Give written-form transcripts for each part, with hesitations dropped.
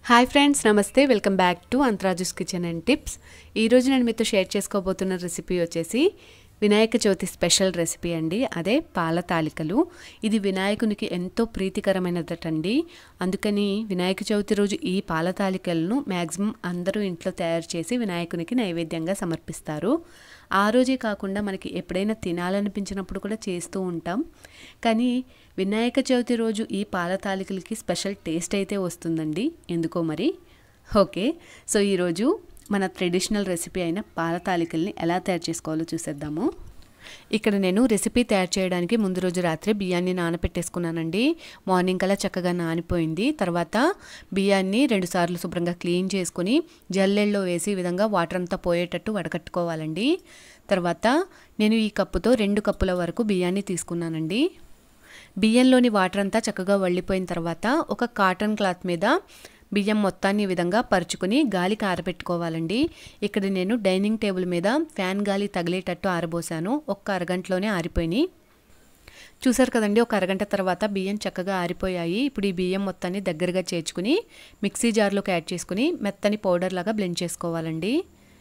Hi friends, నమస్తే. Welcome back to అంతరాజుస్ kitchen and tips. ఈరోజు నేను మీతో షేర్ చేసుకోబోతున్న రెసిపీ వచ్చేసి వినాయక చవితి స్పెషల్ రెసిపీ అండి. అదే పాల తాలికలు. ఇది వినాయకునికి ఎంతో ప్రీతికరమైనదటండి. అందుకని వినాయక చవితి రోజు ఈ పాల తాలికలను మ్యాక్సిమం అందరూ ఇంట్లో తయారు చేసి వినాయకునికి నైవేద్యంగా సమర్పిస్తారు. ఆ రోజే కాకుండా మనకి ఎప్పుడైనా తినాలనిపించినప్పుడు కూడా చేస్తూ ఉంటాం. కానీ వినాయక చవితి రోజు ఈ పాల తాలికలకి స్పెషల్ టేస్ట్ అయితే వస్తుందండి, ఎందుకో మరి. ఓకే, సో ఈరోజు మన ట్రెడిషనల్ రెసిపీ అయిన పాల తాలికల్ని ఎలా తయారు చేసుకోవాలో చూసేద్దాము. ఇక్కడ నేను రెసిపీ తయారు చేయడానికి ముందు రోజు రాత్రి బియ్యాన్ని నానపెట్టేసుకున్నానండి. మార్నింగ్ కల్లా చక్కగా నానిపోయింది. తర్వాత బియ్యాన్ని 2 సార్లు శుభ్రంగా క్లీన్ చేసుకుని జల్లెల్లో వేసి ఈ విధంగా వాటర్ అంతా పోయేటట్టు వడకట్టుకోవాలండి. తర్వాత నేను ఈ కప్పుతో 2 కప్పుల వరకు బియ్యాన్ని తీసుకున్నానండి. బియ్యంలోని వాటర్ అంతా చక్కగా వళ్ళిపోయిన తర్వాత ఒక కాటన్ క్లాత్ మీద బియ్యం మొత్తాన్ని ఈ విధంగా పరుచుకుని గాలికి ఆరబెట్టుకోవాలండి. ఇక్కడ నేను డైనింగ్ టేబుల్ మీద ఫ్యాన్ గాలి తగిలేటట్టు ఆరబోసాను. ఒక్క అరగంటలోనే ఆరిపోయినాయి. చూసారు కదండి, ఒక అరగంట తర్వాత బియ్యం చక్కగా ఆరిపోయాయి. ఇప్పుడు ఈ బియ్యం మొత్తాన్ని దగ్గరగా చేర్చుకుని మిక్సీ జార్లోకి యాడ్ చేసుకుని మెత్తని పౌడర్ లాగా బ్లెండ్ చేసుకోవాలండి.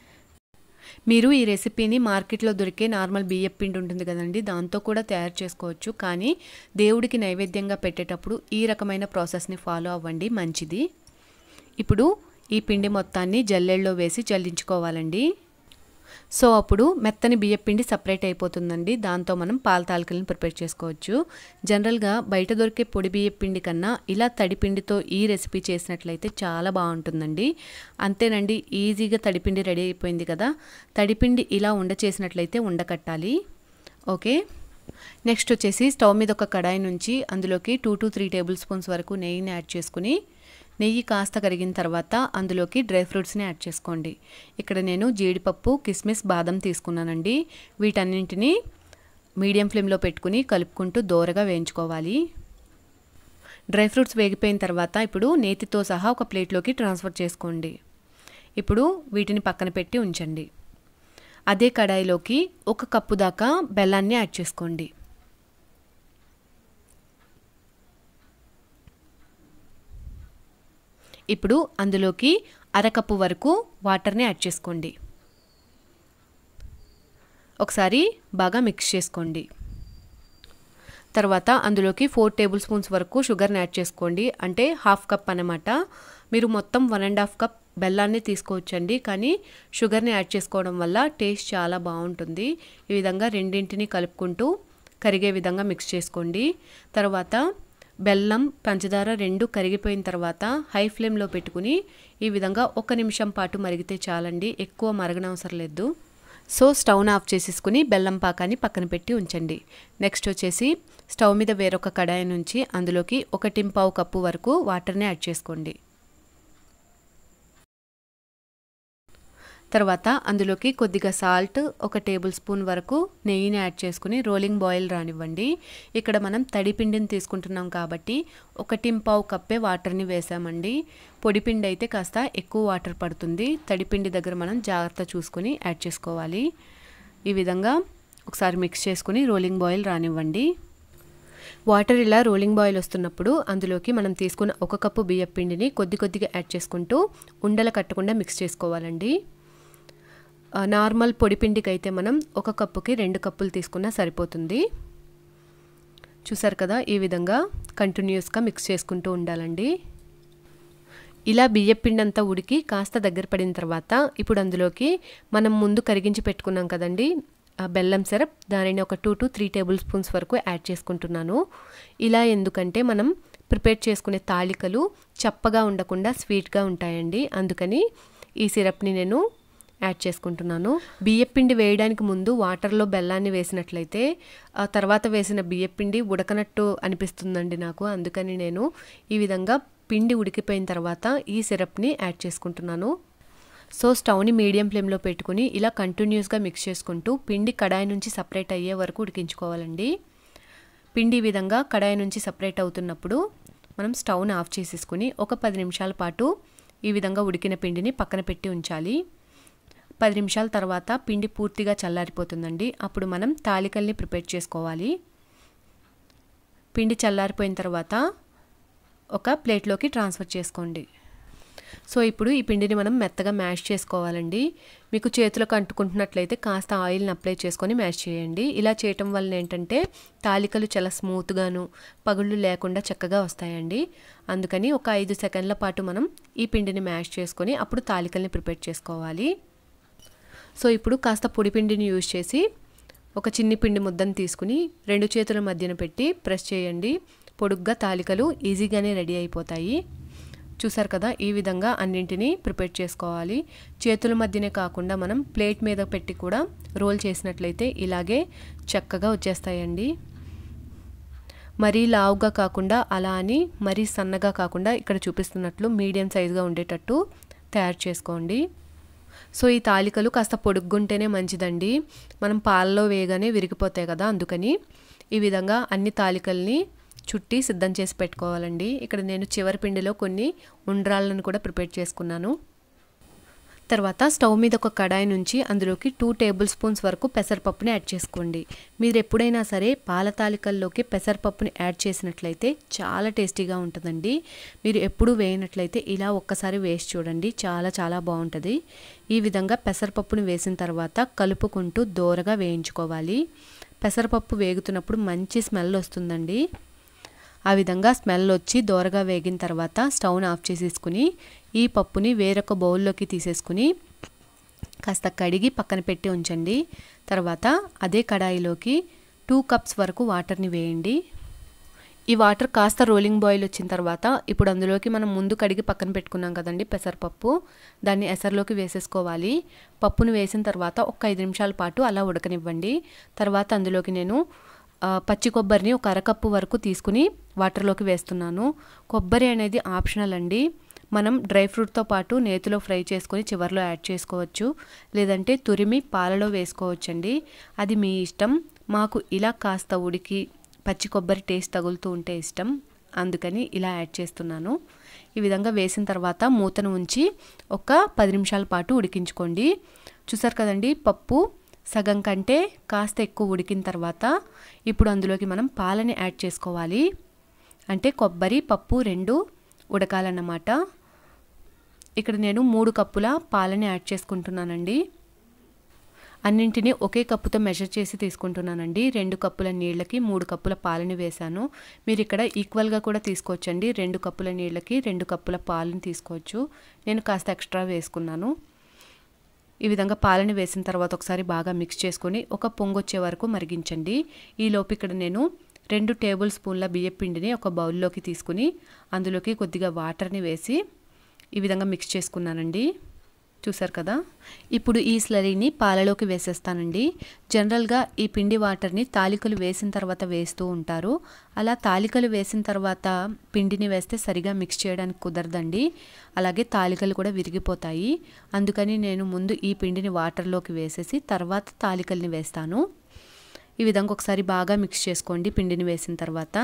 మీరు ఈ రెసిపీని మార్కెట్లో దొరికే నార్మల్ బియ్యం పిండి ఉంటుంది కదండి, దాంతో కూడా తయారు చేసుకోవచ్చు. కానీ దేవుడికి నైవేద్యంగా పెట్టేటప్పుడు ఈ రకమైన ప్రాసెస్ని ఫాలో అవ్వండి, మంచిది. ఇప్పుడు ఈ పిండి మొత్తాన్ని జల్లెల్లో వేసి జల్లించుకోవాలండి. సో అప్పుడు మెత్తని బియ్యం పిండి సపరేట్ అయిపోతుందండి. దాంతో మనం పాల తాలికలను ప్రిపేర్ చేసుకోవచ్చు. జనరల్గా బయట దొరికే పొడి బియ్యం పిండి కన్నా ఇలా తడిపిండితో ఈ రెసిపీ చేసినట్లయితే చాలా బాగుంటుందండి. అంతేనండి, ఈజీగా తడిపిండి రెడీ అయిపోయింది కదా. తడిపిండి ఇలా చేసినట్లయితే ఉండకట్టాలి. ఓకే, నెక్స్ట్ వచ్చేసి స్టవ్ మీద ఒక కడాయి నుంచి అందులోకి 2 to 3 టేబుల్ స్పూన్స్ వరకు నెయ్యిని యాడ్ చేసుకుని నెయ్యి కాస్త కరిగిన తర్వాత అందులోకి డ్రై ఫ్రూట్స్ని యాడ్ చేసుకోండి. ఇక్కడ నేను జీడిపప్పు, కిస్మిస్, బాదం తీసుకున్నానండి. వీటన్నింటినీ మీడియం ఫ్లేమ్లో పెట్టుకుని కలుపుకుంటూ దోరగా వేయించుకోవాలి. డ్రై ఫ్రూట్స్ వేగిపోయిన తర్వాత ఇప్పుడు నేతితో సహా ఒక ప్లేట్లోకి ట్రాన్స్ఫర్ చేసుకోండి. ఇప్పుడు వీటిని పక్కన పెట్టి ఉంచండి. అదే కడాయిలోకి 1 కప్పు దాకా బెల్లాన్ని యాడ్ చేసుకోండి. ఇప్పుడు అందులోకి 1/2 కప్పు వరకు వాటర్ని యాడ్ చేసుకోండి. ఒకసారి బాగా మిక్స్ చేసుకోండి. తర్వాత అందులోకి 4 టేబుల్ స్పూన్స్ వరకు షుగర్ని యాడ్ చేసుకోండి. అంటే 1/2 కప్ అన్నమాట. మీరు మొత్తం 1.5 కప్ బెల్లాన్ని తీసుకోవచ్చండి. కానీ షుగర్ని యాడ్ చేసుకోవడం వల్ల టేస్ట్ చాలా బాగుంటుంది. ఈ విధంగా రెండింటిని కలుపుకుంటూ కరిగే విధంగా మిక్స్ చేసుకోండి. తర్వాత బెల్లం, పంచదార 2 కరిగిపోయిన తర్వాత హై ఫ్లేమ్లో పెట్టుకుని ఈ విధంగా 1 నిమిషం పాటు మరిగితే చాలండి, ఎక్కువ మరగనవసరం లేదు. సో స్టవ్ని ఆఫ్ చేసేసుకుని బెల్లం పాకాన్ని పక్కన పెట్టి ఉంచండి. నెక్స్ట్ వచ్చేసి స్టవ్ మీద వేరొక కడాయి నుంచి అందులోకి 1.25 కప్పు వరకు వాటర్ని యాడ్ చేసుకోండి. తర్వాత అందులోకి కొద్దిగా సాల్ట్, 1 టేబుల్ స్పూన్ వరకు నెయ్యిని యాడ్ చేసుకుని రోలింగ్ బాయిల్ రానివ్వండి. ఇక్కడ మనం తడిపిండిని తీసుకుంటున్నాం కాబట్టి 1.25 కప్పే వాటర్ని వేసామండి. పొడిపిండి అయితే కాస్త ఎక్కువ వాటర్ పడుతుంది. తడిపిండి దగ్గర మనం జాగ్రత్త చూసుకుని యాడ్ చేసుకోవాలి. ఈ విధంగా ఒకసారి మిక్స్ చేసుకుని రోలింగ్ బాయిల్ రానివ్వండి. వాటర్ ఇలా రోలింగ్ బాయిల్ వస్తున్నప్పుడు అందులోకి మనం తీసుకున్న 1 కప్పు బియ్యం పిండిని కొద్దిగా యాడ్ చేసుకుంటూ ఉండలు కట్టకుండా మిక్స్ చేసుకోవాలండి. నార్మల్ పొడిపిండికి అయితే మనం 1 కప్పుకి 2 కప్పులు తీసుకున్నా సరిపోతుంది. చూసారు కదా, ఈ విధంగా కంటిన్యూస్గా మిక్స్ చేసుకుంటూ ఉండాలండి. ఇలా బియ్యం పిండి అంతా ఉడికి కాస్త దగ్గర పడిన తర్వాత ఇప్పుడు అందులోకి మనం ముందు కరిగించి పెట్టుకున్నాం కదండి బెల్లం సిరప్, దానిని ఒక 2 to 3 టేబుల్ స్పూన్స్ వరకు యాడ్ చేసుకుంటున్నాను. ఇలా ఎందుకంటే మనం ప్రిపేర్ చేసుకునే తాలికలు చప్పగా ఉండకుండా స్వీట్గా ఉంటాయండి. అందుకని ఈ సిరప్ని నేను యాడ్ చేసుకుంటున్నాను. బియ్యం పిండి వేయడానికి ముందు వాటర్లో బెల్లాన్ని వేసినట్లయితే ఆ తర్వాత వేసిన బియ్యం పిండి ఉడకనట్టు అనిపిస్తుందండి నాకు. అందుకని నేను ఈ విధంగా పిండి ఉడికిపోయిన తర్వాత ఈ సిరప్ని యాడ్ చేసుకుంటున్నాను. సో స్టవ్ని మీడియం ఫ్లేమ్లో పెట్టుకుని ఇలా కంటిన్యూస్గా మిక్స్ చేసుకుంటూ పిండి కడాయి నుంచి సపరేట్ అయ్యే వరకు ఉడికించుకోవాలండి. పిండి ఈ విధంగా కడాయి నుంచి సపరేట్ అవుతున్నప్పుడు మనం స్టవ్ని ఆఫ్ చేసేసుకుని ఒక 10 నిమిషాల పాటు ఈ విధంగా ఉడికిన పిండిని పక్కన పెట్టి ఉంచాలి. 10 నిమిషాల తర్వాత పిండి పూర్తిగా చల్లారిపోతుందండి. అప్పుడు మనం తాలికల్ని ప్రిపేర్ చేసుకోవాలి. పిండి చల్లారిపోయిన తర్వాత ఒక ప్లేట్లోకి ట్రాన్స్ఫర్ చేసుకోండి. సో ఇప్పుడు ఈ పిండిని మనం మెత్తగా మ్యాష్ చేసుకోవాలండి. మీకు చేతులకు అంటుకుంటున్నట్లయితే కాస్త ఆయిల్ని అప్లై చేసుకొని మ్యాష్ చేయండి. ఇలా చేయటం వల్ల ఏంటంటే తాలికలు చాలా స్మూత్గాను పగుళ్ళు లేకుండా చక్కగా వస్తాయండి. అందుకని ఒక 5 సెకండ్ల పాటు మనం ఈ పిండిని మ్యాష్ చేసుకొని అప్పుడు తాలికల్ని ప్రిపేర్ చేసుకోవాలి. సో ఇప్పుడు కాస్త పొడి పిండిని యూజ్ చేసి ఒక చిన్ని పిండి ముద్దను తీసుకుని 2 చేతుల మధ్యన పెట్టి ప్రెస్ చేయండి. పొడుగ్గా తాలికలు ఈజీగానే రెడీ అయిపోతాయి. చూసారు కదా, ఈ విధంగా అన్నింటినీ ప్రిపేర్ చేసుకోవాలి. చేతుల మధ్యనే కాకుండా మనం ప్లేట్ మీద పెట్టి కూడా రోల్ చేసినట్లయితే ఇలాగే చక్కగా వచ్చేస్తాయండి. మరీ లావుగా కాకుండా అలా అని మరీ సన్నగా కాకుండా ఇక్కడ చూపిస్తున్నట్లు మీడియం సైజుగా ఉండేటట్టు తయారు చేసుకోండి. సో ఈ తాలికలు కాస్త పొడుగ్గుంటేనే మంచిదండి. మనం పాలలో వేయగానే విరిగిపోతాయి కదా, అందుకని ఈ విధంగా అన్ని తాలికల్ని చుట్టి సిద్ధం చేసి పెట్టుకోవాలండి. ఇక్కడ నేను చివరి పిండిలో కొన్ని ఉండ్రాళ్ళను కూడా ప్రిపేర్ చేసుకున్నాను. తర్వాత స్టవ్ మీద ఒక కడాయి నుంచి అందులోకి 2 టేబుల్ స్పూన్స్ వరకు పెసరపప్పుని యాడ్ చేసుకోండి. మీరు ఎప్పుడైనా సరే పాల తాలికల్లోకి పెసరపప్పుని యాడ్ చేసినట్లయితే చాలా టేస్టీగా ఉంటుందండి. మీరు ఎప్పుడు వేయనట్లయితే ఇలా ఒక్కసారి వేసి చూడండి, చాలా చాలా బాగుంటుంది. ఈ విధంగా పెసరపప్పుని వేసిన తర్వాత కలుపుకుంటూ దోరగా వేయించుకోవాలి. పెసరపప్పు వేగుతున్నప్పుడు మంచి స్మెల్ వస్తుందండి. ఆ విధంగా స్మెల్ వచ్చి దోరగా వేగిన తర్వాత స్టవ్ని ఆఫ్ చేసేసుకుని ఈ పప్పుని వేరొక బౌల్లోకి తీసేసుకుని కాస్త కడిగి పక్కన పెట్టి ఉంచండి. తర్వాత అదే కడాయిలోకి 2 కప్స్ వరకు వాటర్ని వేయండి. ఈ వాటర్ కాస్త రోలింగ్ బాయిల్ వచ్చిన తర్వాత ఇప్పుడు అందులోకి మనం ముందు కడిగి పక్కన పెట్టుకున్నాం కదండి పెసరపప్పు, దాన్ని ఎసర్లోకి వేసేసుకోవాలి. పప్పును వేసిన తర్వాత ఒక 5 నిమిషాల పాటు అలా ఉడకనివ్వండి. తర్వాత అందులోకి నేను పచ్చి కొబ్బరిని ఒక అరకప్పు వరకు తీసుకుని వాటర్లోకి వేస్తున్నాను. కొబ్బరి అనేది ఆప్షనల్ అండి. మనం డ్రై ఫ్రూట్తో పాటు నేతిలో ఫ్రై చేసుకొని చివర్లో యాడ్ చేసుకోవచ్చు, లేదంటే తురిమి పాలలో వేసుకోవచ్చండి. అది మీ ఇష్టం. మాకు ఇలా కాస్త ఉడికి పచ్చి కొబ్బరి టేస్ట్ తగులుతూ ఉంటే ఇష్టం, అందుకని ఇలా యాడ్ చేస్తున్నాను. ఈ విధంగా వేసిన తర్వాత మూతను ఉంచి ఒక 10 నిమిషాల పాటు ఉడికించుకోండి. చూసారు కదండి, పప్పు సగం కంటే కాస్త ఎక్కువ ఉడికిన తర్వాత ఇప్పుడు అందులోకి మనం పాలని యాడ్ చేసుకోవాలి. అంటే కొబ్బరి పప్పు 2 ఉడకాలన్నమాట. ఇక్కడ నేను 3 కప్పుల పాలని యాడ్ చేసుకుంటున్నానండి. అన్నింటినీ ఒకే కప్పుతో మెజర్ చేసి తీసుకుంటున్నానండి. 2 కప్పుల నీళ్ళకి 3 కప్పుల పాలని వేశాను. మీరు ఇక్కడ ఈక్వల్గా కూడా తీసుకోవచ్చండి. 2 కప్పుల నీళ్ళకి 2 కప్పుల పాలను తీసుకోవచ్చు. నేను కాస్త ఎక్స్ట్రా వేసుకున్నాను. ఈ విధంగా పాలని వేసిన తర్వాత ఒకసారి బాగా మిక్స్ చేసుకొని ఒక పొంగొచ్చే వరకు మరిగించండి. ఈలోపు ఇక్కడ నేను 2 టేబుల్ స్పూన్ల బియ్యం పిండిని ఒక బౌల్లోకి తీసుకుని అందులోకి కొద్దిగా వాటర్ని వేసి ఈ విధంగా మిక్స్ చేసుకున్నానండి. చూసారు కదా, ఇప్పుడు ఈ స్లరీని పాలలోకి వేసేస్తానండి. జనరల్గా ఈ పిండి వాటర్ని తాలికలు వేసిన తర్వాత వేస్తూ ఉంటారు. అలా తాలికలు వేసిన తర్వాత పిండిని వేస్తే సరిగా మిక్స్ చేయడానికి కుదరదండి. అలాగే తాలికలు కూడా విరిగిపోతాయి. అందుకని నేను ముందు ఈ పిండిని వాటర్లోకి వేసేసి తర్వాత తాలికల్ని వేస్తాను. ఈ విధంగా ఒకసారి బాగా మిక్స్ చేసుకోండి. పిండిని వేసిన తర్వాత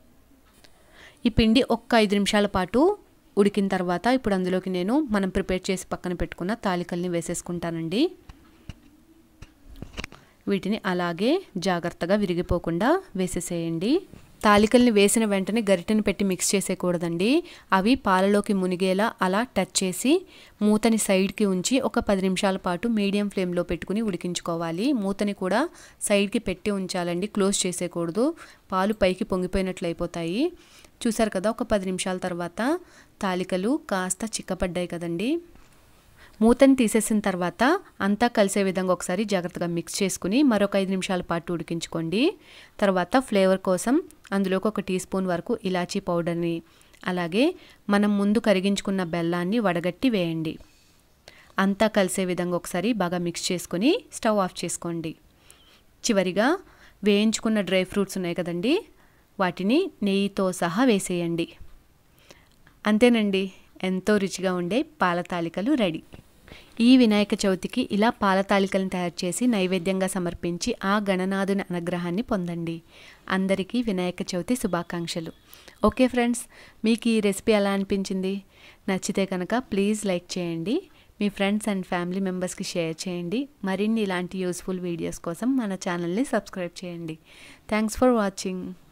ఈ పిండి ఒక్క 5 నిమిషాల పాటు ఉడికిన తర్వాత ఇప్పుడు అందులోకి నేను మనం ప్రిపేర్ చేసి పక్కన పెట్టుకున్న తాలికల్ని వేసేసుకుంటానండి. వీటిని అలాగే జాగ్రత్తగా విరిగిపోకుండా వేసేసేయండి. తాలికల్ని వేసిన వెంటనే గరిటెని పెట్టి మిక్స్ చేసేయకూడదండి. అవి పాలలోకి మునిగేలా అలా టచ్ చేసి మూతని సైడ్కి ఉంచి ఒక 10 నిమిషాల పాటు మీడియం ఫ్లేమ్లో పెట్టుకుని ఉడికించుకోవాలి. మూతని కూడా సైడ్కి పెట్టి ఉంచాలండి, క్లోజ్ చేసేయకూడదు. పాలు పైకి పొంగిపోయినట్లు అయిపోతాయి. చూసారు కదా, ఒక 10 నిమిషాల తర్వాత తాలికలు కాస్త చిక్కపడ్డాయి కదండి. మూతని తీసేసిన తర్వాత అంతా కలిసే విధంగా ఒకసారి జాగ్రత్తగా మిక్స్ చేసుకుని మరొక 5 నిమిషాల పాటు ఉడికించుకోండి. తర్వాత ఫ్లేవర్ కోసం అందులోకి 1 టీ స్పూన్ వరకు ఇలాచీ పౌడర్ని అలాగే మనం ముందు కరిగించుకున్న బెల్లాన్ని వడగట్టి వేయండి. అంతా కలిసే విధంగా ఒకసారి బాగా మిక్స్ చేసుకొని స్టవ్ ఆఫ్ చేసుకోండి. చివరిగా వేయించుకున్న డ్రై ఫ్రూట్స్ ఉన్నాయి కదండి, వాటిని నెయ్యితో సహా వేసేయండి. అంతేనండి, ఎంతో రుచిగా ఉండే పాల తాలికలు రెడీ. ఈ వినాయక చవితికి ఇలా పాల తాలికలను తయారు చేసి నైవేద్యంగా సమర్పించి ఆ గణనాథుని అనుగ్రహాన్ని పొందండి. అందరికీ వినాయక చవితి శుభాకాంక్షలు. ఓకే ఫ్రెండ్స్, మీకు ఈ రెసిపీ ఎలా అనిపించింది? నచ్చితే కనుక ప్లీజ్ లైక్ చేయండి. మీ ఫ్రెండ్స్ అండ్ ఫ్యామిలీ మెంబర్స్కి షేర్ చేయండి. మరిన్ని ఇలాంటి యూస్ఫుల్ వీడియోస్ కోసం మన ఛానల్ని సబ్స్క్రైబ్ చేయండి. Thanks for watching.